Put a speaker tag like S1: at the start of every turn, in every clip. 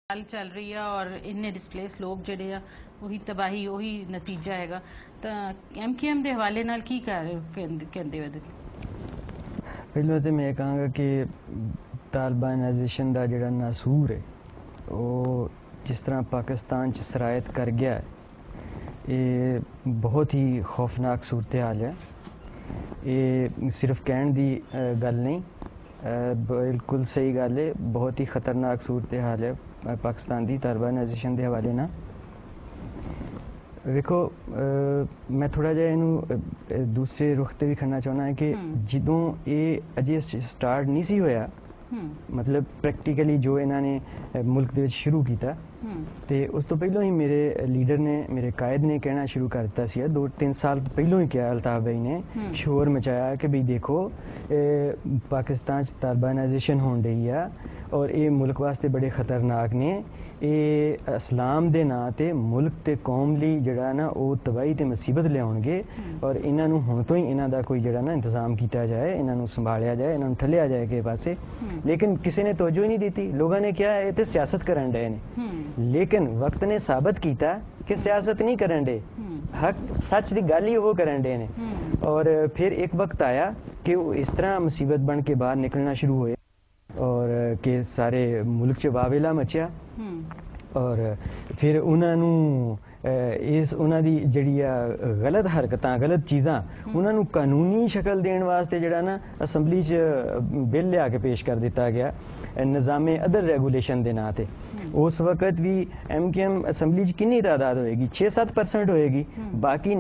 S1: चल रही है और इन्ने डिस्प्लेस लोग ਜਿਹੜੇ ਆ ਉਹੀ ਤਬਾਹੀ ਉਹੀ ਨਤੀਜਾ ਹੈਗਾ ਤਾਂ MQM ਦੇ ਹਵਾਲੇ ਨਾਲ ਕੀ ਕਹਿੰਦੇ ਹੋ?
S2: ਪਹਿਲਾਂ ਤੇ ਮੈਂ ਕਹਾਂਗਾ ਕਿ ਤਾਲਿਬਾਨਾਈਜੇਸ਼ਨ ਦਾ ਜਿਹੜਾ ਨਾਸੂਰ ਹੈ ਉਹ ਜਿਸ ਤਰ੍ਹਾਂ ਪਾਕਿਸਤਾਨ 'ਚ ਸਰਾਇਤ ਕਰ ਗਿਆ ਹੈ, ਇਹ ਬਹੁਤ ਹੀ ਖੌਫਨਾਕ ਸੂਰਤ ਹਾਲ ਹੈ। ਇਹ ਸਿਰਫ ਕਹਿਣ ਦੀ ਗੱਲ ਨਹੀਂ, ਬਿਲਕੁਲ ਸਹੀ ਗੱਲ ਹੈ। ਬਹੁਤ ਹੀ ਖਤਰਨਾਕ ਸੂਰਤ ਹਾਲ ਹੈ ਪਾਕਿਸਤਾਨ ਦੀ ਤਾਲਿਬਾਨਾਈਜੇਸ਼ਨ ਦੇ ਹਵਾਲੇ ਨਾਲ। ਵੇਖੋ, ਮੈਂ ਥੋੜ੍ਹਾ ਜਿਹਾ ਇਹਨੂੰ ਦੂਸਰੇ ਰੁਖ 'ਤੇ ਵੀ ਖੜਨਾ ਚਾਹੁੰਦਾ ਹਾਂ ਕਿ ਜਦੋਂ ਇਹ ਅਜੇ ਸਟਾਰਟ ਨਹੀਂ ਸੀ ਹੋਇਆ, ਮਤਲਬ ਪ੍ਰੈਕਟੀਕਲੀ ਜੋ ਇਹਨਾਂ ਨੇ ਮੁਲਕ ਦੇ ਵਿੱਚ ਸ਼ੁਰੂ ਕੀਤਾ, ਤੇ ਉਸ ਤੋਂ ਪਹਿਲਾਂ ਹੀ ਮੇਰੇ ਲੀਡਰ ਨੇ, ਮੇਰੇ ਕਾਇਦ ਨੇ ਕਹਿਣਾ ਸ਼ੁਰੂ ਕਰ ਦਿੱਤਾ ਸੀ। 2-3 ਸਾਲ ਤੋਂ ਪਹਿਲਾਂ ਹੀ ਕਿਹਾ ਅਲਤਾਫ ਭਾਈ ਨੇ, ਸ਼ੋਰ ਮਚਾਇਆ ਕਿ ਵੀ ਦੇਖੋ ਪਾਕਿਸਤਾਨ 'ਚ ਤਾਲਿਬਾਨਾਈਜੇਸ਼ਨ ਹੋਣ ਰਹੀ ਆ ਔਰ ਇਹ ਮੁਲਕ ਵਾਸਤੇ ਬੜੇ ਖਤਰਨਾਕ ਨੇ। ਇਹ ਇਸਲਾਮ ਦੇ ਨਾਂ 'ਤੇ ਮੁਲਕ ਤੇ ਕੌਮ ਲਈ ਜਿਹੜਾ ਨਾ ਉਹ ਤਬਾਹੀ ਤੇ ਮੁਸੀਬਤ ਲਿਆਉਣਗੇ ਔਰ ਇਹਨਾਂ ਨੂੰ ਹੁਣ ਤੋਂ ਹੀ ਇਹਨਾਂ ਦਾ ਕੋਈ ਜਿਹੜਾ ਨਾ ਇੰਤਜ਼ਾਮ ਕੀਤਾ ਜਾਏ, ਇਹਨਾਂ ਨੂੰ ਸੰਭਾਲਿਆ ਜਾਏ, ਇਹਨਾਂ ਨੂੰ ਠੱਲਿਆ ਜਾਏ ਕਿਸੇ ਪਾਸੇ। ਲੇਕਿਨ ਕਿਸੇ ਨੇ ਤਵੱਜੋ ਹੀ ਨਹੀਂ ਦਿੱਤੀ। ਲੋਕਾਂ ਨੇ ਕਿਹਾ ਇਹ ਤੇ ਸਿਆਸਤ ਕਰਨ ਡਏ ਨੇ, ਲੇਕਿਨ ਵਕਤ ਨੇ ਸਾਬਤ ਕੀਤਾ ਕਿ ਸਿਆਸਤ ਨਹੀਂ ਕਰਨ ਡੇ, ਹਕ ਸੱਚ ਦੀ ਗੱਲ ਹੀ ਉਹ ਕਰਨ ਡੇ ਨੇ। ਔਰ ਫਿਰ ਇੱਕ ਵਕਤ ਆਇਆ ਕਿ ਉਹ ਇਸ ਤਰ੍ਹਾਂ ਮੁਸੀਬਤ ਬਣ ਕੇ ਬਾਹਰ ਨਿਕਲਣਾ ਸ਼ੁਰੂ ਹੋਏ ਔਰ ਕਿ ਸਾਰੇ ਮੁਲਕ 'ਚ ਵਾਵੇਲਾ ਮਚਿਆ ਔਰ ਫਿਰ ਉਹਨਾਂ ਨੂੰ ਉਹਨਾਂ ਦੀ ਜਿਹੜੀ ਆ ਗਲਤ ਹਰਕਤਾਂ, ਗਲਤ ਚੀਜ਼ਾਂ, ਉਹਨਾਂ ਨੂੰ ਕਾਨੂੰਨੀ ਸ਼ਕਲ ਦੇਣ ਵਾਸਤੇ ਜਿਹੜਾ ਨਾ ਅਸੈਂਬਲੀ 'ਚ ਬਿੱਲ ਲਿਆ ਕੇ ਪੇਸ਼ ਕਰ ਦਿੱਤਾ ਗਿਆ ਨਿਜ਼ਾਮੇ ਅਦਰ ਰੈਗੂਲੇਸ਼ਨ ਦੇ ਨਾਂ 'ਤੇ। ਉਸ ਵਕਤ ਵੀ MQM ਅਸੈਂਬਲੀ 'ਚ ਕਿੰਨੀ ਤਾਦਾਦ ਹੋਏਗੀ? 6-7% ਹੋਏਗੀ। ਬਾਕੀ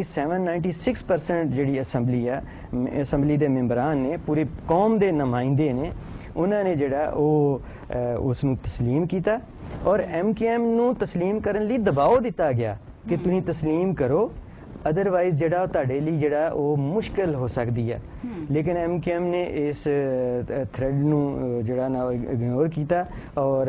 S2: 97-96% ਜਿਹੜੀ ਅਸੈਂਬਲੀ ਆ, ਅਸੈਂਬਲੀ ਦੇ ਮੈਂਬਰਾਂ ਨੇ, ਪੂਰੀ ਕੌਮ ਦੇ ਨੁਮਾਇੰਦੇ ਨੇ, ਉਹਨਾਂ ਨੇ ਜਿਹੜਾ ਉਹ ਉਸ ਨੂੰ ਤਸਲੀਮ ਕੀਤਾ ਔਰ MQM ਨੂੰ ਤਸਲੀਮ ਕਰਨ ਲਈ ਦਬਾਅ ਦਿੱਤਾ ਗਿਆ ਕਿ ਤੁਸੀਂ ਤਸਲੀਮ ਕਰੋ, ਅਦਰਵਾਈਜ਼ ਜਿਹੜਾ ਤੁਹਾਡੇ ਲਈ ਜਿਹੜਾ ਉਹ ਮੁਸ਼ਕਿਲ ਹੋ ਸਕਦੀ ਹੈ। ਲੇਕਿਨ MQM ਨੇ ਇਸ ਥ੍ਰੈਡ ਨੂੰ ਜਿਹੜਾ ਨਾ ਇਗਨੋਰ ਕੀਤਾ ਔਰ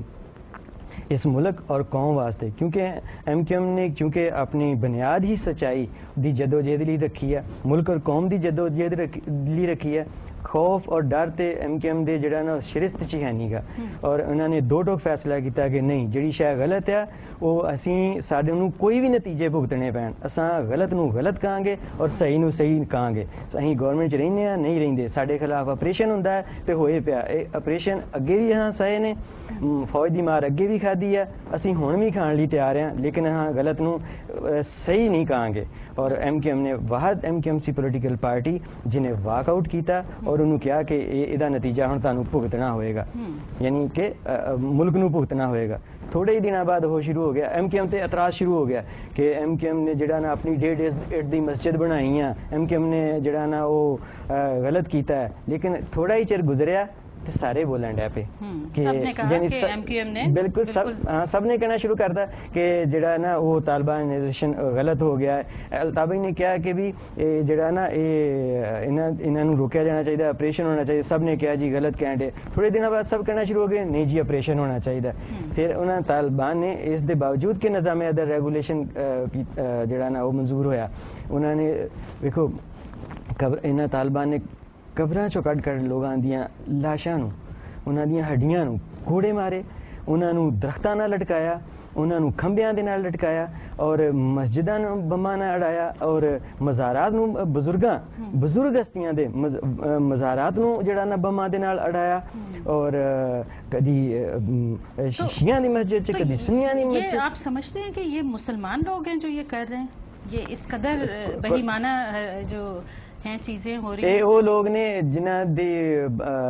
S2: ਇਸ ਮੁਲਕ ਔਰ ਕੌਮ ਵਾਸਤੇ, ਕਿਉਂਕਿ MQM ਨੇ ਚूँकि ਆਪਣੀ ਬੁਨਿਆਦ ਹੀ ਸੱਚਾਈ ਦੀ ਜਦੋਜਹਿਦ ਲਈ ਰੱਖੀ ਹੈ, ਮੁਲਕ ਔਰ ਕੌਮ ਦੀ ਜਦੋਜਹਿਦ ਲਈ ਰੱਖੀ ਹੈ। ਖੌਫ ਔਰ ਡਰ ਤੇ MQM ਦੇ ਜਿਹੜਾ ਨਾ ਸ਼ਰਿਸ਼ਤ 'ਚ ਹੈ ਨਹੀਂ ਗਾ ਔਰ ਉਹਨਾਂ ਨੇ ਦੋ ਟੋਕ ਫੈਸਲਾ ਕੀਤਾ ਕਿ ਨਹੀਂ, ਜਿਹੜੀ ਸ਼ੈ ਗਲਤ ਆ ਉਹ ਅਸੀਂ ਸਾਡੇ ਨੂੰ ਕੋਈ ਵੀ ਨਤੀਜੇ ਭੁਗਤਣੇ ਪੈਣ, ਅਸਾਂ ਗਲਤ ਨੂੰ ਗਲਤ ਕਹਾਂਗੇ ਔਰ ਸਹੀ ਨੂੰ ਸਹੀ ਕਹਾਂਗੇ। ਅਸੀਂ ਗੌਰਮੈਂਟ 'ਚ ਰਹਿੰਦੇ ਹਾਂ, ਨਹੀਂ ਰਹਿੰਦੇ, ਸਾਡੇ ਖਿਲਾਫ ਆਪਰੇਸ਼ਨ ਹੁੰਦਾ ਹੈ ਤੇ ਹੋਏ ਪਿਆ। ਇਹ ਆਪਰੇਸ਼ਨ ਅੱਗੇ ਵੀ ਹਾਂ ਸਹੇ ਨੇ, ਫੌਜ ਦੀ ਮਾਰ ਅੱਗੇ ਵੀ ਖਾਧੀ ਹੈ, ਅਸੀਂ ਹੁਣ ਵੀ ਖਾਣ ਲਈ ਤਿਆਰ ਹਾਂ, ਲੇਕਿਨ ਹਾਂ ਗਲਤ ਨੂੰ ਸਹੀ ਨਹੀਂ ਕਹਾਂਗੇ। ਔਰ MQM ਨੇ ਵਾਹਦ MQM ਸੀ ਪੋਲੀਟੀਕਲ ਪਾਰਟੀ ਜਿਹਨੇ ਵਾਕਆਊਟ ਕੀਤਾ ਔਰ ਉਹਨੂੰ ਕਿਹਾ ਕਿ ਇਹਦਾ ਨਤੀਜਾ ਹੁਣ ਤੁਹਾਨੂੰ ਭੁਗਤਣਾ ਹੋਏਗਾ, ਯਾਨੀ ਕਿ ਮੁਲਕ ਨੂੰ ਭੁਗਤਣਾ ਹੋਏਗਾ। ਥੋੜੇ ਹੀ ਦਿਨਾਂ ਬਾਅਦ ਉਹ ਸ਼ੁਰੂ ਹੋ ਗਿਆ, MQM ਤੇ ਇਤਰਾਜ਼ ਸ਼ੁਰੂ ਹੋ ਗਿਆ ਕਿ MQM ਨੇ ਜਿਹੜਾ ਨਾ ਆਪਣੀ 1.5 ਦੀ ਮਸਜਿਦ ਬਣਾਈ ਆ, MQM ਨੇ ਜਿਹੜਾ ਨਾ ਉਹ ਗਲਤ ਕੀਤਾ ਹੈ। ਲੇਕਿਨ ਥੋੜਾ ਹੀ ਚਿਰ ਗੁਜ਼ਰਿਆ ਤੇ ਸਾਰੇ ਬੋਲਣ ਡੈ ਪਏ ਕਿ
S1: MQM ਨੇ
S2: ਬਿਲਕੁਲ ਸਭ ਨੇ ਕਹਿਣਾ ਸ਼ੁਰੂ ਕਰਤਾ ਕਿ ਜਿਹੜਾ ਨਾ ਉਹ ਤਾਲਿਬਾਨਾਈਜੇਸ਼ਨ ਗਲਤ ਹੋ ਗਿਆ ਹੈ। ਅਲਤਾਫ ਭਾਈ ਨੇ ਕਿਹਾ ਕਿ ਵੀ ਇਹ ਜਿਹੜਾ ਨਾ ਇਹਨਾਂ ਨੂੰ ਰੋਕਿਆ ਜਾਣਾ ਚਾਹੀਦਾ, ਆਪਰੇਸ਼ਨ ਹੋਣਾ ਚਾਹੀਦਾ। ਸਭ ਨੇ ਕਿਹਾ ਜੀ ਗਲਤ ਕਹਿਣ ਡੇ। ਥੋੜੇ ਦਿਨਾਂ ਬਾਅਦ ਸਭ ਕਹਿਣਾ ਸ਼ੁਰੂ ਹੋ ਗਏ ਨਹੀਂ ਜੀ ਆਪਰੇਸ਼ਨ ਹੋਣਾ ਚਾਹੀਦਾ। ਫਿਰ ਉਹਨਾਂ ਤਾਲਿਬਾਨ ਨੇ ਇਸ ਦੇ ਬਾਵਜੂਦ ਕਿ ਨਿਜ਼ਾਮੇ ਅਦਰ ਰੈਗੂਲੇਸ਼ਨ ਜਿਹੜਾ ਨਾ ਉਹ ਮਨਜ਼ੂਰ ਹੋਇਆ, ਉਹਨਾਂ ਨੇ ਵੇਖੋ ਇਹਨਾਂ ਤਾਲਿਬਾਨ ਨੇ ਕਬਰਾਂ 'ਚੋਂ ਕੱਢ ਲੋਕਾਂ ਦੀਆਂ ਲਾਸ਼ਾਂ ਨੂੰ, ਉਹਨਾਂ ਦੀਆਂ ਹੱਡੀਆਂ ਨੂੰ ਕੋੜੇ ਮਾਰੇ, ਉਹਨਾਂ ਨੂੰ ਦਰਖਤਾਂ ਨਾਲ ਲਟਕਾਇਆ, ਉਹਨਾਂ ਨੂੰ ਖੰਭਿਆਂ ਦੇ ਨਾਲ ਲਟਕਾਇਆ ਔਰ ਮਸਜਿਦਾਂ ਨੂੰ ਬੰਬਾਂ ਨਾਲ ਅੜਾਇਆ ਔਰ ਮਜ਼ਾਰਾਤ ਨੂੰ, ਬਜ਼ੁਰਗ ਹਸਤੀਆਂ ਦੇ ਮਜ਼ਾਰਾਤ ਨੂੰ ਜਿਹੜਾ ਨਾ ਬੰਬਾਂ ਦੇ ਨਾਲ ਅੜਾਇਆ ਔਰ ਕਦੀ ਸ਼ੀਆਂ ਦੀ ਮਸਜਿਦ 'ਚ, ਕਦੀ ਸੁਨੀਆਂ ਦੀ ਮਸਜਿਦ।
S1: आप समझते हैं कि ये मुसलमान लोग हैं जो ये कर रहे हैं, ये इस कदर बेईमाना जो हैं चीजें हो रही हैं?
S2: ਇਹ ਉਹ ਲੋਕ ਨੇ ਜਿਨ੍ਹਾਂ ਦੀ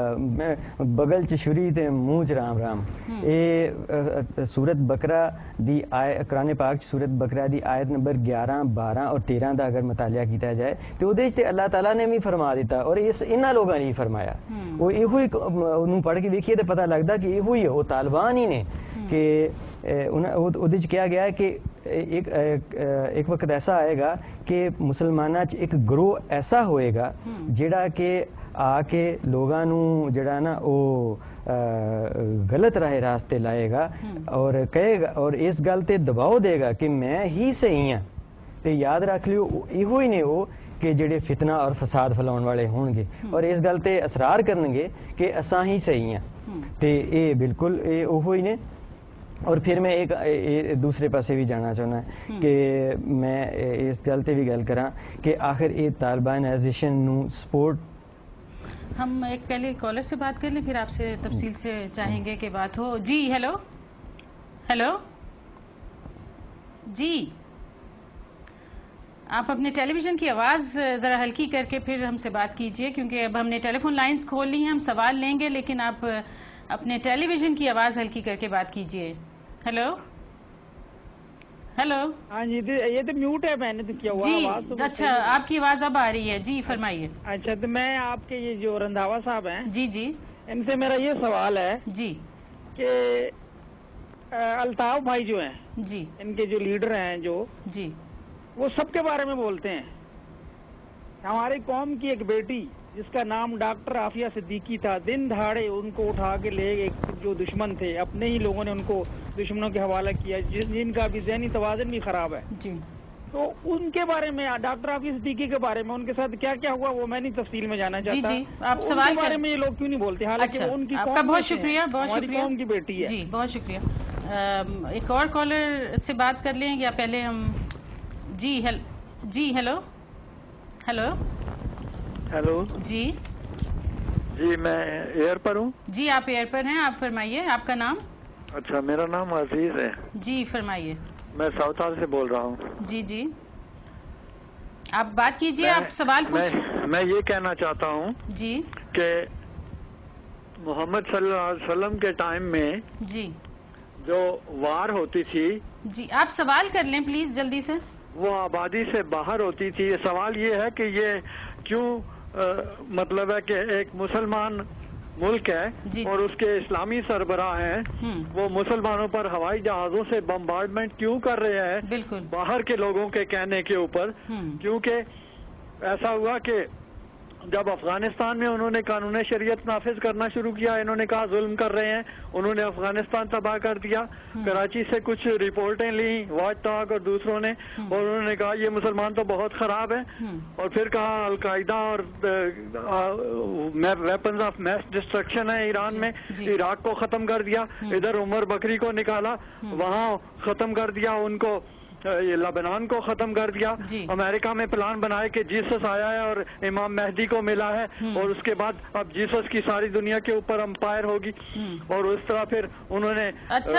S2: ਬਗਲ 'ਚ ਛੁਰੀ ਤੇ ਮੂੰਹ 'ਚ ਰਾਮ ਰਾਮ। ਇਹ ਸੂਰਤ ਬਕਰਾ ਦੀ ਕੁਰਾਨ ਪਾਕ 'ਚ ਸੂਰਤ ਬਕਰਾ ਦੀ ਆਇਤ ਨੰਬਰ 11, 12 ਔਰ 13 ਦਾ ਅਗਰ ਮਤਾਲਿਆ ਕੀਤਾ ਜਾਏ ਤੇ ਉਹਦੇ 'ਚ ਤੇ ਅੱਲਾਹ ਤਾਲਾ ਨੇ ਵੀ ਫਰਮਾ ਦਿੱਤਾ ਔਰ ਇਹਨਾਂ ਲੋਕਾਂ ਨੇ ਹੀ ਫਰਮਾਇਆ। ਉਹ ਇਹੋ ਹੀ ਉਹਨੂੰ ਪੜ੍ਹ ਕੇ ਵੇਖੀਏ ਤੇ ਪਤਾ ਲੱਗਦਾ ਕਿ ਇਹੋ ਹੀ ਉਹ ਤਾਲਿਬਾਨ ਹੀ ਨੇ ਕਿ ਉਹਦੇ 'ਚ ਕਿਹਾ ਗਿਆ ਹੈ ਕਿ ਇੱਕ ਵਕਤ ਐਸਾ ਆਏਗਾ ਕਿ ਮੁਸਲਮਾਨਾਂ 'ਚ ਇੱਕ ਗਰੋਹ ਐਸਾ ਹੋਏਗਾ ਜਿਹੜਾ ਕਿ ਆ ਕੇ ਲੋਕਾਂ ਨੂੰ ਜਿਹੜਾ ਨਾ ਉਹ ਗਲਤ ਰਾਹੇ ਰਾਸਤੇ ਲਾਏਗਾ ਔਰ ਕਹੇਗਾ ਔਰ ਇਸ ਗੱਲ ਤੇ ਦਬਾਅ ਦੇਗਾ ਕਿ ਮੈਂ ਹੀ ਸਹੀ ਹਾਂ। ਤੇ ਯਾਦ ਰੱਖ ਲਿਓ ਇਹੋ ਹੀ ਨੇ ਉਹ ਕਿ ਜਿਹੜੇ ਫਿਤਨਾ ਔਰ ਫਸਾਦ ਫੈਲਾਉਣ ਵਾਲੇ ਹੋਣਗੇ ਔਰ ਇਸ ਗੱਲ ਤੇ ਅਸਰਾਰ ਕਰਨਗੇ ਕਿ ਅਸਾਂ ਹੀ ਸਹੀ ਹਾਂ। ਤੇ ਇਹ ਬਿਲਕੁਲ ਇਹ ਉਹੋ ਹੀ ਨੇ اور پھر میں ایک دوسرے پاسے بھی جانا چاہنا کہ میں اس گل تے بھی گل کراں کہ آخر یہ طالبانائزیشن نو سپورٹ.
S1: ہم ایک پہلے کالر سے بات کر لیں پھر آپ سے تفصیل سے چاہیں گے کہ بات ہو. جی ہیلو ہیلو جی آپ اپنے ٹیلی ویژن کی آواز ذرا ہلکی کر کے پھر ہم سے بات کیجئے کیونکہ اب ہم نے ٹیلی فون لائنز کھول لی ہیں, ہم سوال لیں گے لیکن آپ اپنے ٹیلی ویژن کی آواز ہلکی کر کے بات کیجئے. Hello hello.
S3: ہاں جی یہ تو میوٹ ہے, میں نے تو کیا ہوا آواز تو.
S1: اچھا آپ کی آواز اب آ رہی ہے, جی فرمائیے.
S3: اچھا تو میں آپ کے یہ جو رندھاوا صاحب ہیں
S1: جی جی
S3: ان سے میرا یہ سوال ہے
S1: جی
S3: کہ الطاف بھائی جو ہیں
S1: جی
S3: ان کے جو لیڈر ہیں جو
S1: جی
S3: وہ سب کے بارے میں بولتے ہیں. ہماری قوم کی ایک بیٹی جس کا نام ڈاکٹر عافیہ صدیقی تھا, دن دہاڑے ان کو اٹھا کے لے گئے جو دشمن تھے, اپنے ہی لوگوں نے ان کو دشمنوں کے حوالہ کیا جن کا بھی ذہنی توازن بھی خراب ہے.
S1: جی
S3: تو ان کے بارے میں ڈاکٹر عافیہ صدیقی کے بارے میں ان کے ساتھ کیا کیا ہوا وہ میں نہیں تفصیل میں جانا چاہتا.
S1: جی آپ سوال
S3: کے بارے میں یہ لوگ کیوں نہیں بولتے حالانکہ ان کی
S1: آپ کا بہت شکریہ,
S3: ہماری قوم کی بیٹی ہے.
S1: جی بہت شکریہ. ایک اور کالر سے بات کر لیں یا پہلے ہم. جی ہیلو ہیلو
S4: ہیلو
S1: جی
S4: جی میں ایئر پر ہوں.
S1: جی آپ ایئر پر ہیں, آپ فرمائیے آپ کا نام.
S4: اچھا میرا نام عزیز ہے.
S1: جی فرمائیے.
S4: میں ساؤتھ ہال سے بول رہا ہوں.
S1: جی جی آپ بات کیجئے, آپ سوال
S4: میں یہ کہنا چاہتا ہوں
S1: جی
S4: کہ محمد صلی اللہ علیہ وسلم کے ٹائم میں
S1: جی
S4: جو وار ہوتی تھی,
S1: جی آپ سوال کر لیں پلیز جلدی سے,
S4: وہ آبادی سے باہر ہوتی تھی. سوال یہ ہے کہ یہ کیوں مطلب ہے کہ ایک مسلمان ملک ہے اور اس کے اسلامی سربراہ ہیں, وہ مسلمانوں پر ہوائی جہازوں سے بمبارڈمنٹ کیوں کر رہے ہیں
S1: بالکل
S4: باہر کے لوگوں کے کہنے کے اوپر. کیونکہ ایسا ہوا کہ جب افغانستان میں انہوں نے قانون شریعت نافذ کرنا شروع کیا, انہوں نے کہا ظلم کر رہے ہیں, انہوں نے افغانستان تباہ کر دیا. کراچی سے کچھ رپورٹیں لیں واچ ٹاک اور دوسروں نے, اور انہوں نے کہا یہ مسلمان تو بہت خراب ہیں, اور پھر کہا القاعدہ اور ویپنز آف میس ڈسٹرکشن ہے ایران میں, عراق کو ختم کر دیا, ادھر عمر بکری کو نکالا وہاں ختم کر دیا, ان کو لبنان کو ختم کر دیا. امریکہ میں پلان بنائے کہ جیسس آیا ہے اور امام مہدی کو ملا ہے, اور اس کے بعد اب جیسس کی ساری دنیا کے اوپر امپائر ہوگی, اور اس طرح پھر انہوں نے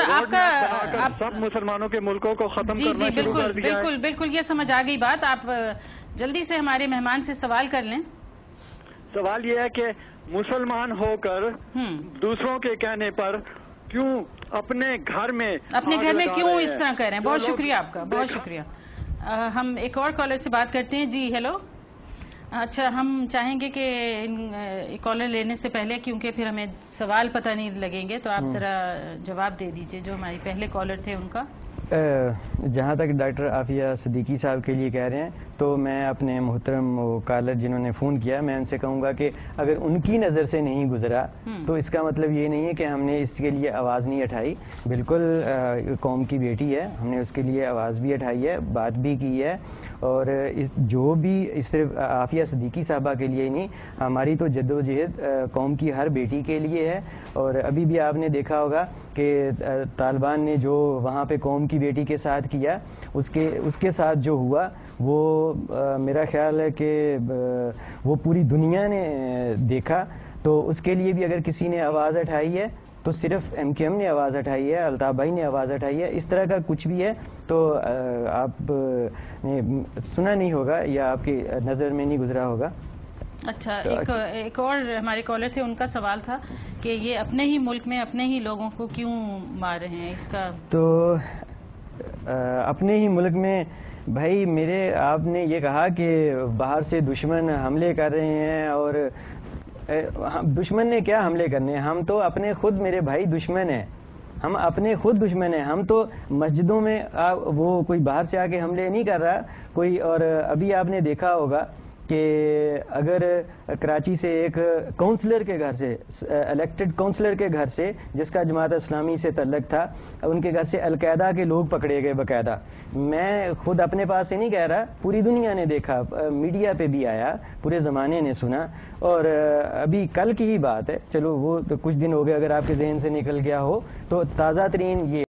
S4: سب مسلمانوں کے ملکوں کو ختم کرنا شروع کر دیا.
S1: بالکل بالکل یہ سمجھ آ گئی بات. آپ جلدی سے ہمارے مہمان سے سوال کر لیں.
S4: سوال یہ ہے کہ مسلمان ہو کر دوسروں کے کہنے پر کیوں اپنے گھر میں
S1: کیوں اس طرح کر رہے ہیں. بہت شکریہ آپ کا, بہت شکریہ. ہم ایک اور کالر سے بات کرتے ہیں. جی ہیلو. اچھا ہم چاہیں گے کہ کالر لینے سے پہلے, کیونکہ پھر ہمیں سوال پتہ نہیں لگیں گے, تو آپ ذرا جواب دے دیجئے جو ہماری پہلے کالر تھے ان کا.
S2: جہاں تک ڈاکٹر عافیہ صدیقی صاحب کے لیے کہہ رہے ہیں تو میں اپنے محترم کالر جنہوں نے فون کیا میں ان سے کہوں گا کہ اگر ان کی نظر سے نہیں گزرا تو اس کا مطلب یہ نہیں ہے کہ ہم نے اس کے لیے آواز نہیں اٹھائی. بالکل قوم کی بیٹی ہے, ہم نے اس کے لیے آواز بھی اٹھائی ہے, بات بھی کی ہے, اور جو بھی صرف عافیہ صدیقی صاحبہ کے لیے نہیں, ہماری تو جد و جہد قوم کی ہر بیٹی کے لیے ہے. اور ابھی بھی آپ نے دیکھا ہوگا کہ طالبان نے جو وہاں پہ قوم کی بیٹی کے ساتھ کیا, اس کے ساتھ جو ہوا وہ میرا خیال ہے کہ وہ پوری دنیا نے دیکھا. تو اس کے لیے بھی اگر کسی نے آواز اٹھائی ہے تو صرف MQM نے آواز اٹھائی ہے, الطاف بھائی نے آواز اٹھائی ہے. اس طرح کا کچھ بھی ہے تو آپ نے سنا نہیں ہوگا یا آپ کی نظر میں نہیں گزرا ہوگا.
S1: اچھا ایک اور ہمارے کالر تھے, ان کا سوال تھا کہ یہ اپنے ہی ملک میں اپنے ہی لوگوں کو کیوں مار رہے ہیں, اس کا. تو
S2: اپنے ہی ملک میں بھائی میرے, آپ نے یہ کہا کہ باہر سے دشمن حملے کر رہے ہیں, اور دشمن نے کیا حملے کرنے ہیں, ہم تو اپنے خود میرے بھائی دشمن ہیں, ہم اپنے خود دشمن ہیں. ہم تو مسجدوں میں وہ کوئی باہر سے آ کے حملے نہیں کر رہا کوئی. اور ابھی آپ نے دیکھا ہوگا کہ اگر کراچی سے ایک کونسلر کے گھر سے, الیکٹڈ کونسلر کے گھر سے جس کا جماعت اسلامی سے تعلق تھا, ان کے گھر سے القاعدہ کے لوگ پکڑے گئے باقاعدہ. میں خود اپنے پاس سے نہیں کہہ رہا, پوری دنیا نے دیکھا, میڈیا پہ بھی آیا, پورے زمانے نے سنا. اور ابھی کل کی ہی بات ہے, چلو وہ تو کچھ دن ہو گئے, اگر آپ کے ذہن سے نکل گیا ہو تو تازہ ترین یہ